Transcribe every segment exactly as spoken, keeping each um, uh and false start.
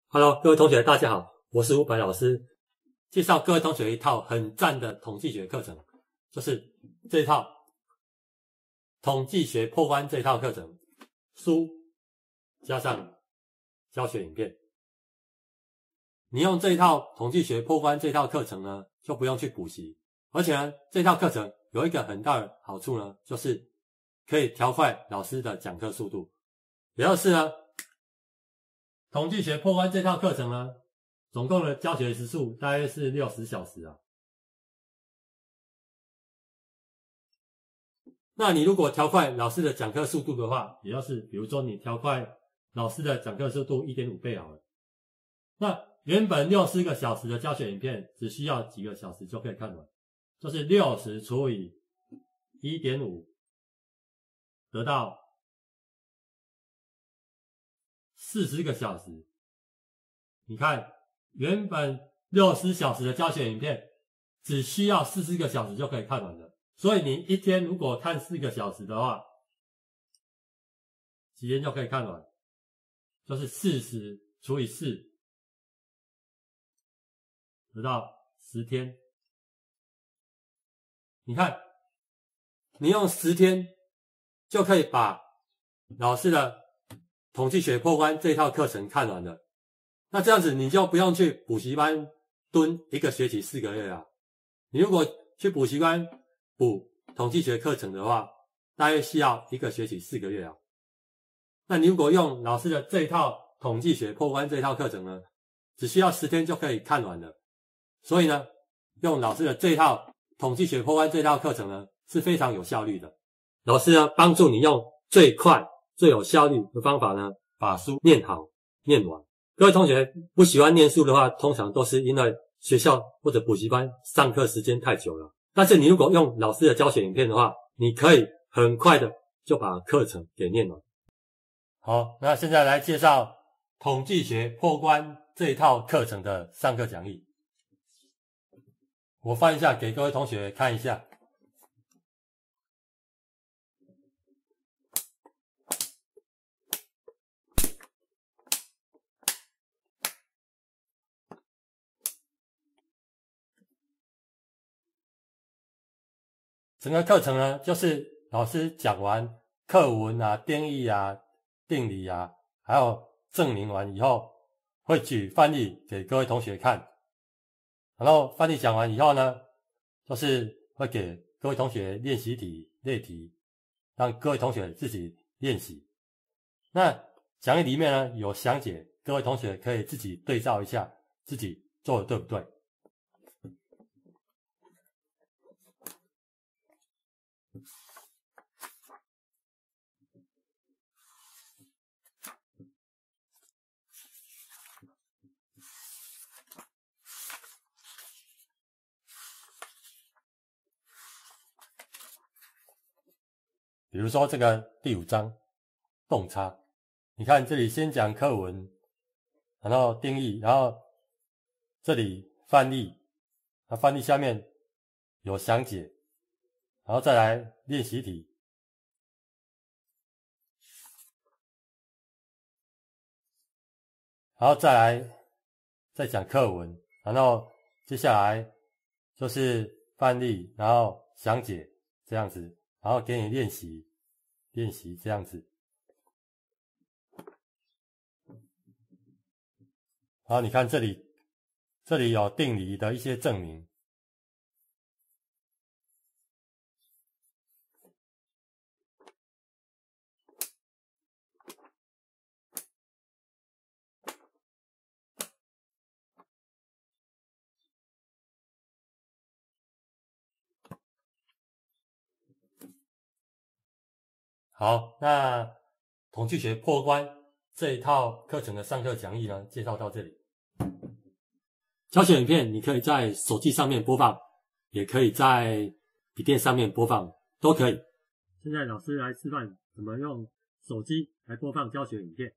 Hello， 各位同学，大家好，我是伍佰老师，介绍各位同学一套很赞的统计学课程，就是这一套统计学破关这一套课程，书加上教学影片。你用这一套统计学破关这套课程呢，就不用去补习，而且呢，这套课程有一个很大的好处呢，就是可以调快老师的讲课速度，也就是呢。统计学破关这套课程呢，总共的教学时数大约是六十小时啊。那你如果调快老师的讲课速度的话，也就是比如说你调快老师的讲课速度 一点五 倍好了。那原本六十个小时的教学影片只需要几个小时就可以看完，就是六十除以 一点五 得到四十个小时，你看，原本六十小时的教学影片，只需要四十个小时就可以看完了。所以你一天如果看四个小时的话，几天就可以看完，就是四十除以四，得到十天。你看，你用十天就可以把老师的统计学破关这套课程看完了，那这样子你就不用去补习班蹲一个学期四个月啊。你如果去补习班补统计学课程的话，大约需要一个学期四个月啊。那你如果用老师的这一套统计学破关这一套课程呢，只需要十天就可以看完了。所以呢，用老师的这一套统计学破关这一套课程呢，是非常有效率的。老师呢，帮助你用最快最有效率的方法呢，把书念好念完。各位同学不喜欢念书的话，通常都是因为学校或者补习班上课时间太久了。但是你如果用老师的教学影片的话，你可以很快的就把课程给念完。好，那现在来介绍统计学破关这一套课程的上课讲义。我翻一下给各位同学看一下。整个课程呢，就是老师讲完课文啊、定义啊、定理啊，还有证明完以后，会举范例给各位同学看。然后范例讲完以后呢，就是会给各位同学练习题、类题，让各位同学自己练习。那讲义里面呢有详解，各位同学可以自己对照一下，自己做的对不对。比如说这个第五章动差，你看这里先讲课文，然后定义，然后这里范例，那范例下面有详解，然后再来练习题，然后再来再讲课文，然后接下来就是范例，然后详解这样子，然后给你练习练习这样子。然后你看这里这里有定理的一些证明。好，那统计学破关这一套课程的上课讲义呢，介绍到这里。教学影片你可以在手机上面播放，也可以在笔电上面播放，都可以。现在老师来示范怎么用手机来播放教学影片。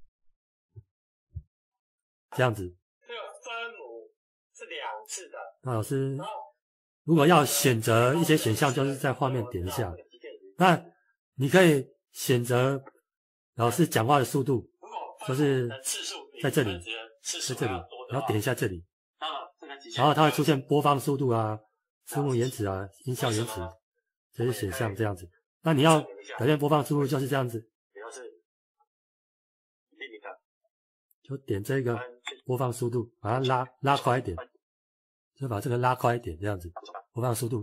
这样子。 这个分母是两次的。 那老师如果要选择一些选项，就是在画面点一下。那你可以选择老师讲话的速度，就是在这里次数在这里要多，的话， 然后点一下这里， 那么这个极限然后它会出现播放速度啊、字幕延迟啊、音效延迟这些选项这样子。那你要改变播放速度就是这样子， 也就是另一个就点这个播放速度，把它拉拉快一点，就把这个拉快一点这样子，播放速度。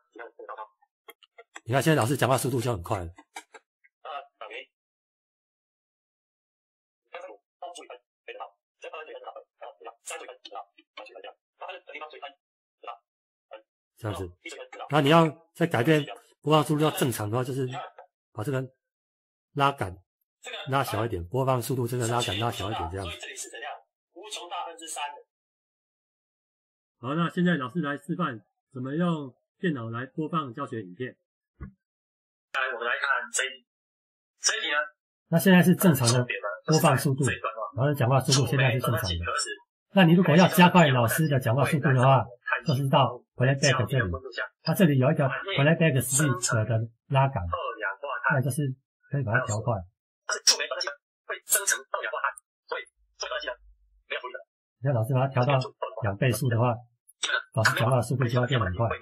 你看现在老师讲话速度就很快了。这样子，然后你要再改变播放速度要正常的话，就是把这个拉杆拉小一点，播放速度这个拉杆拉小一点，这样子。 这里是怎样？无穷大分之三的。 好，那现在老师来示范怎么用电脑来播放教学影片。 来，我们来看这一这一题呢。 那现在是正常的播放速度，老师讲话速度现在是正常的。那你如果要加快老师的讲话速度的话，就是到 Playback 这里，它这里有一个 Playback Speed 的拉杆，那就是可以把它调快。那老师把它调到两倍速的话，老师讲话的速度就要变很快。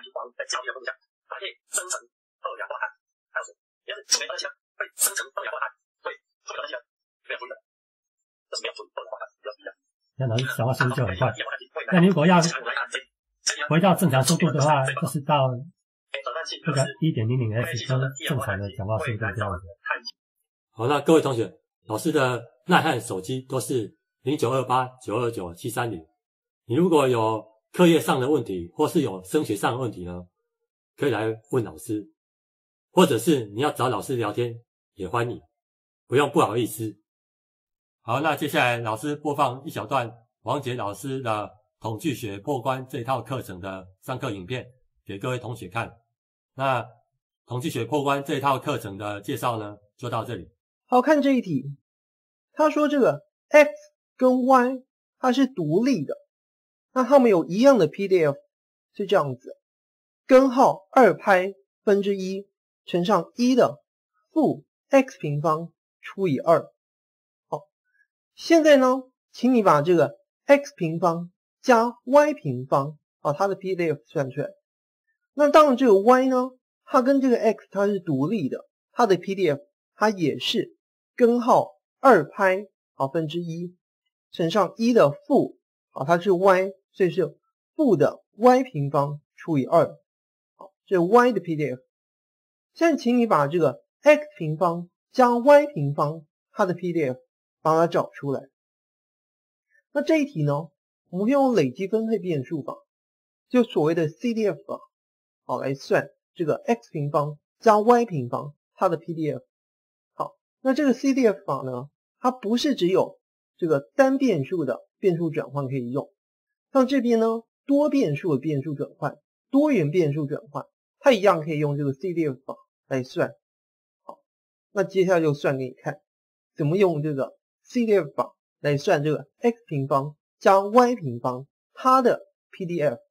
那老师讲话速度就很快。那你如果要回到正常速度的话，就是到这个 一点零零 S 就是正常的讲话速度这样子。好，那各位同学，老师的耐汉手机都是零九二八九二九七三零。你如果有课业上的问题，或是有升学上的问题呢，可以来问老师，或者是你要找老师聊天，也欢迎，不用不好意思。好，那接下来老师播放一小段王杰老师的统计学破关这套课程的上课影片给各位同学看。那统计学破关这套课程的介绍呢，就到这里。 好，看这一题，他说这个 x 跟 y 它是独立的，那它们有一样的 P D F 是这样子，根号二派分之一乘上一的负 x 平方除以二。好，现在呢，请你把这个 x 平方加 y 平方把它的 P D F 算出来。那当然这个 y 呢，它跟这个 x 它是独立的，它的 P D F 它也是根号二派好分之一乘上一的负好，它是 y， 所以是负的 y 平方除以二。好，这是 y 的 P D F。现在请你把这个 x 平方加 y 平方它的 P D F 把它找出来。那这一题呢，我们会用累积分配变数法，就所谓的 C D F 法，好来算这个 x 平方加 y 平方它的 P D F。好，那这个 C D F 法呢，它不是只有这个单变数的变数转换可以用，像这边呢多变数的变数转换、多元变数转换，它一样可以用这个 C D F 法来算。好，那接下来就算给你看，怎么用这个 C D F 法来算这个 x 平方加 y 平方它的 P D F。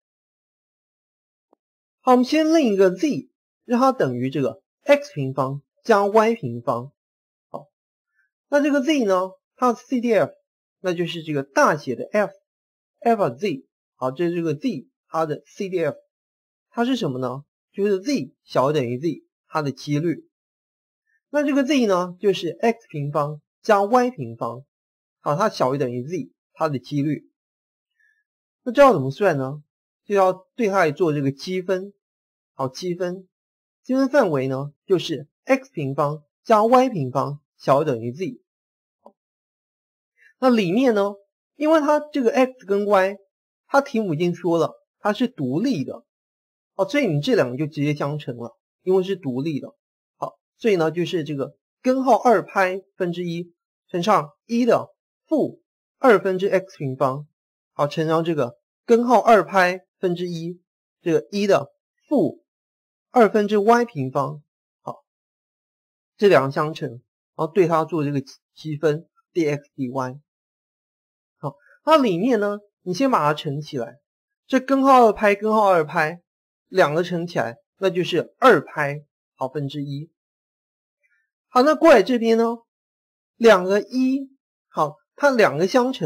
好，我们先另一个 z， 让它等于这个 x 平方加 y 平方。好，那这个 z 呢，它的 C D F 那就是这个大写的 F，F z。好，这是这个 z 它的 C D F， 它是什么呢？就是 z 小于等于 z 它的几率。那这个 z 呢，就是 x 平方加 y 平方。好，它小于等于 z 它的几率。那这要怎么算呢？就要对它来做这个积分。好，积分，积分范围呢，就是 x 平方加 y 平方小于等于 z。那里面呢，因为它这个 x 跟 y， 它题目已经说了，它是独立的，好，所以你这两个就直接相乘了，因为是独立的。好，所以呢，就是这个根号二派分之一乘上一的负二分之 x 平方，好，乘上这个根号二派分之一，这个一的负二分之 y 平方，好，这两个相乘，然后对它做这个积分 dx dy。好，它里面呢，你先把它乘起来，这根号二派根号二派两个乘起来，那就是二派好分之一。好，那过来这边呢，两个一，好，它两个相乘，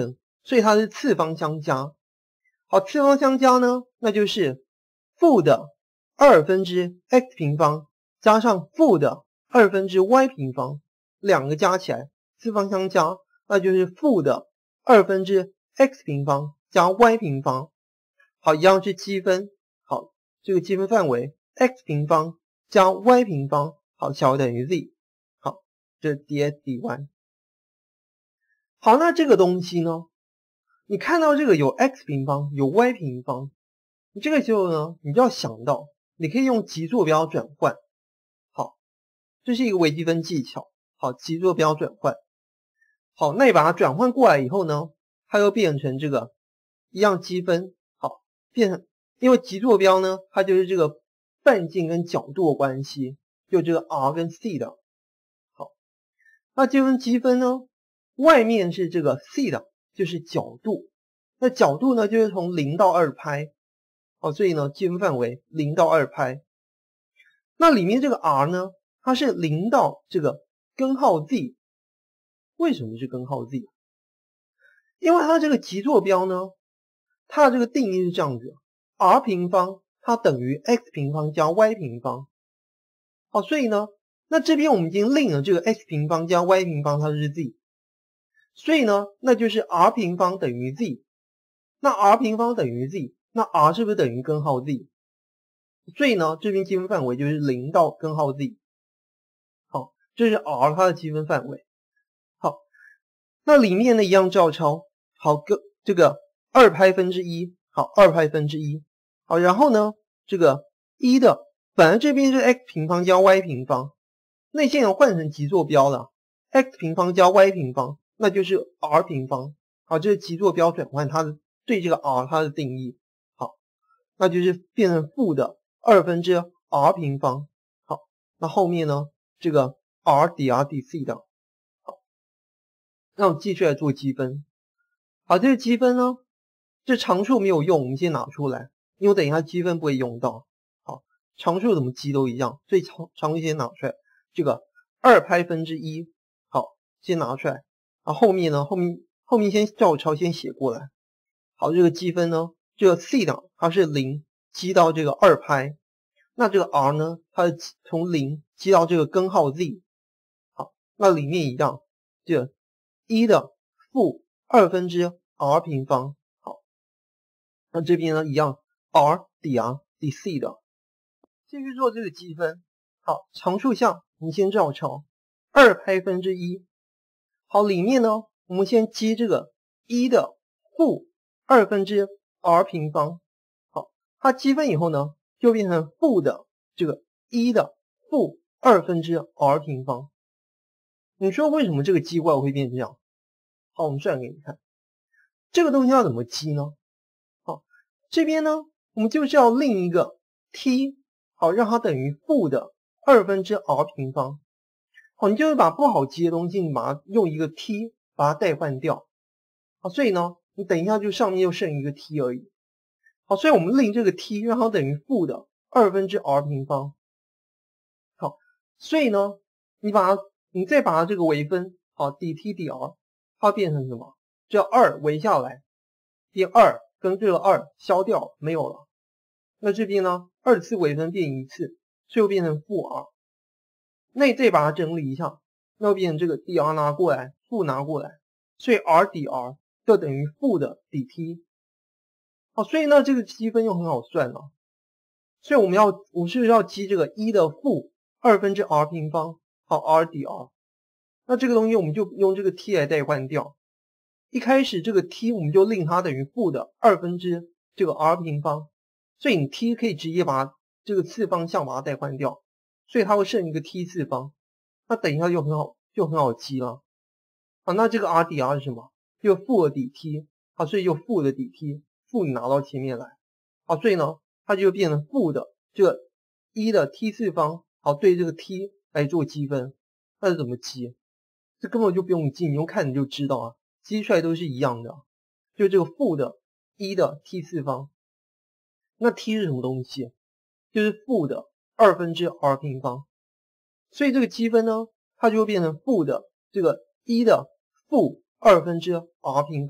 所以它是次方相加。好，次方相加呢，那就是负的二分之 x 平方加上负的二分之 y 平方，两个加起来次方相加，那就是负的二分之 x 平方加 y 平方。好，一样是积分。好，这个积分范围 x 平方加 y 平方，好，小于等于 z。好，这是 dx dy。好，那这个东西呢，你看到这个有 x 平方有 y 平方，你这个时候呢，你就要想到你可以用极坐标转换。好，这是一个微积分技巧。好，极坐标转换。好，那你把它转换过来以后呢，它又变成这个一样积分。好，变成因为极坐标呢，它就是这个半径跟角度的关系，就这个 r 跟 c 的。好，那这份积分呢，外面是这个 c 的，就是角度。那角度呢，就是从零到二拍。好，所以呢，积分范围零到二拍。那里面这个 r 呢，它是零到这个根号 z。为什么是根号 z？ 因为它这个极坐标呢，它的这个定义是这样子 ：r 平方它等于 x 平方加 y 平方。好，所以呢，那这边我们已经令了这个 x 平方加 y 平方它是 z， 所以呢，那就是 r 平方等于 z。那 r 平方等于 z， 那 r 是不是等于根号 z？ 所以呢，这边积分范围就是零到根号 z。好，这是 r 它的积分范围。好，那里面呢一样照抄。好，跟这个二拍分之一，好，二拍分之一。好，然后呢，这个一的，本来这边是 x 平方加 y 平方，那现在换成极坐标了 ，x 平方加 y 平方，那就是 r 平方。好，这是极坐标转换它的对这个 r 它的定义。好，那就是变成负的二分之 r 平方。好，那后面呢，这个 r dr dc 的。好，那我们继续来做积分。好，这个积分呢，这常数没有用，我们先拿出来，因为等一下积分不会用到。好，常数怎么积都一样，所以常常数先拿出来。这个二拍分之一，好，先拿出来。然后后面呢，后面后面先照抄，先写过来。好，这个积分呢，这个 c 的它是零积到这个二拍，那这个 r 呢，它是从零积到这个根号 z。好，那里面一样，这个一的负二分之 r 平方。好，那这边呢一样 r dr dc 的。继续做这个积分。好，常数项我们先照抄，二拍分之一。好，里面呢我们先积这个一的负二分之 r 平方。好，它积分以后呢，就变成负的这个一的负二分之 r 平方。你说为什么这个积过来会变这样？好，我们算给你看，这个东西要怎么积呢？好，这边呢，我们就是要另一个 t， 好，让它等于负的二分之 r 平方。好，你就会把不好积的东西，你把它用一个 t 把它代换掉。好，所以呢，你等一下就上面就剩一个 t 而已。好，所以我们令这个 t 让它等于负的二分之 r 平方。好，所以呢，你把它，你再把它这个微分，好 dt dr， 它变成什么？这二微下来，变二跟这个二消掉没有了。那这边呢，二次微分变一次，所以又变成负 r。那你再把它整理一下，那又变成这个 dr 拿过来，负拿过来，所以 r dr 就等于负的 dt。好，所以呢这个积分又很好算了。所以我们要，我们是不是要积这个一的负二分之 r 平方，好 r dr。那这个东西我们就用这个 t 来代换掉。一开始这个 t 我们就令它等于负的二分之这个 r 平方，所以你 t 可以直接把这个次方项把它代换掉，所以它会剩一个 t 次方。那等一下就很好，就很好积了。好，那这个 r dr 是什么？就负的 dt。好，所以就负的 dt， 负你拿到前面来。好，所以呢，它就变成负的这个一的 t 次方。好，对这个 t 来做积分，那是怎么积？这根本就不用记，你用看你就知道啊，积出来都是一样的，就这个负的一的 t 次方。那 t 是什么东西？就是负的二分之 r 平方。所以这个积分呢，它就会变成负的这个一的负二分之 r 平方。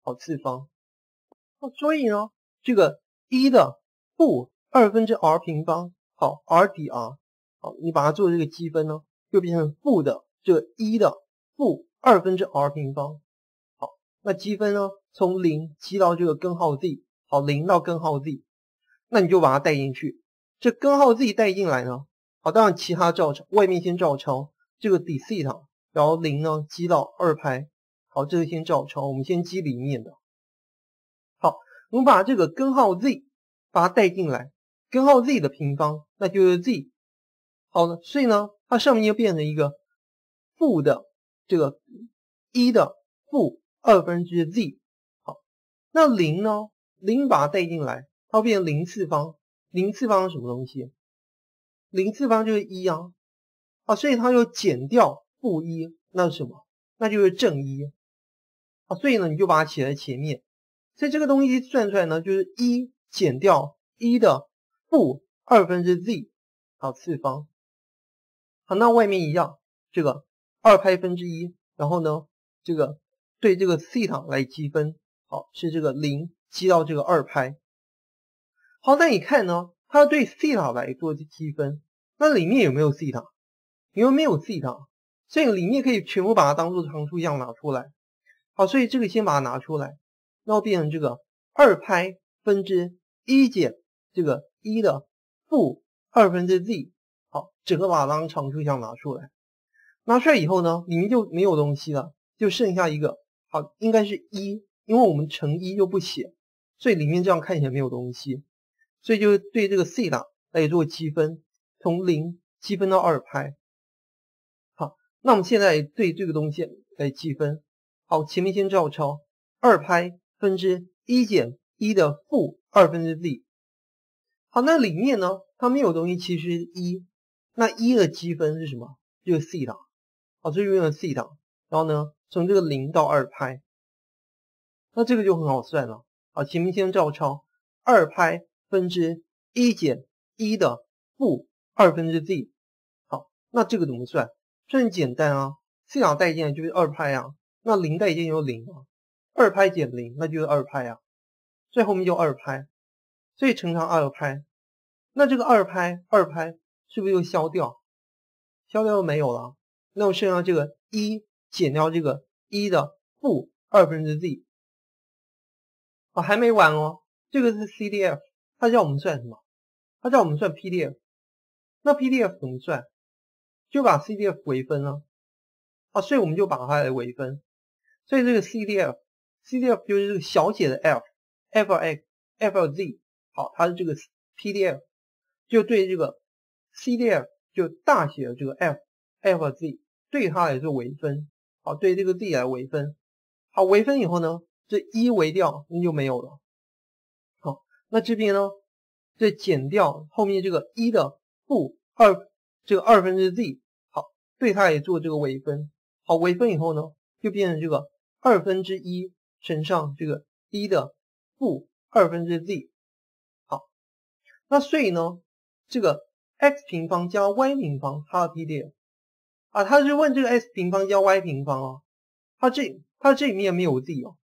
好次方。哦，所以呢，这个一的负二分之 r 平方，好 r 抵 r， 好，你把它做这个积分呢，就变成负的这个一的负二分之 r 平方。好，那积分呢，从零积到这个根号 z， 好，零到根号 z， 那你就把它带进去。这根号 z 带进来呢，好，当然其他照抄，外面先照抄这个底西塔，然后零呢积到二派，好，这个先照抄，我们先积里面的。好，我们把这个根号 z 把它带进来，根号 z 的平方，那就是 z。好了，所以呢，它上面就变成一个负的这个一的负二分之 z。好，那零呢，零把它带进来，它会变成零次方。零次方是什么东西？零次方就是一啊，啊，所以它就减掉负一，那是什么？那就是正一啊，所以呢，你就把它写在前面。所以这个东西算出来呢，就是一减掉一的负二分之 z， 好，次方。好，那外面一样，这个二派分之一，然后呢，这个对这个西塔来积分，好，是这个零积到这个二派。好，那你看呢，它要对西塔来做积分，那里面有没有西塔？因为没有西塔，所以里面可以全部把它当做常数一样拿出来。好，所以这个先把它拿出来，然后变成这个二派分之一减这个一的负二分之 z， 好，整个把它当常数一样拿出来。拿出来以后呢，里面就没有东西了，就剩下一个，好，应该是一，因为我们乘一又不写，所以里面这样看起来没有东西。所以就对这个西塔来做积分，从零积分到二派。好，那我们现在对这个东西来积分。好，前面先照抄二派分之一减一的负二分之 z。好，那里面呢，它没有东西，其实是一。那一的积分是什么？就是西塔。好，这就用了西塔。然后呢，从这个零到二派。那这个就很好算了。好，前面先照抄二派分之一减一的负二分之 z。好，那这个怎么算？这很简单啊，西塔带进来就是二派啊，那零带进就是零啊，二派减零那就是二派啊，所以后面就二派，所以乘上二派，那这个二派二派是不是就消掉？消掉就没有了，那我剩下这个一减掉这个一的负二分之 z。啊，还没完哦，这个是 C D F。他叫我们算什么？他叫我们算 P D F。那 P D F 怎么算？就把 C D F 微分啊。啊，所以我们就把它来微分。所以这个 C D F，C D F 就是这个小写的 F，F X，F Z。好，它是这个 P D F， 就对这个 C D F 就大写的这个 F，F Z 对它来做微分。好，对这个 Z 来微分。好，微分以后呢，这一微掉，那就没有了。那这边呢，这减掉后面这个一的负二，这个二分之 z， 好，对它也做这个微分。好，微分以后呢，就变成这个二分之一乘上这个一的负二分之 z。好，那所以呢，这个 x 平方加 y 平方它的 P D F 啊，他是问这个 x 平方加 y 平方哦，它这它这里面没有 z 哦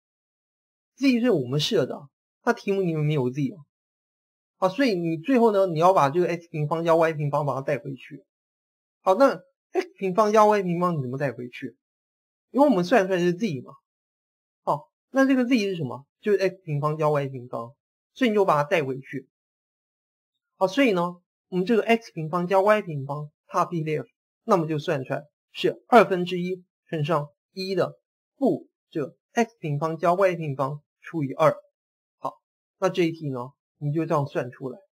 ，z 是我们设的。它题目里面没有 z 啊，好，所以你最后呢，你要把这个 x 平方加 y 平方把它带回去。好，那 x 平方加 y 平方你怎么带回去？因为我们算出来是 z 嘛。好，那这个 z 是什么？就是 x 平方加 y 平方，所以你就把它带回去。好，所以呢，我们这个 x 平方加 y 平方它 P D F， 那么就算出来是二分之一乘上一的负这个 x 平方加 y 平方除以二。好，那这一题呢，你就这样算出来。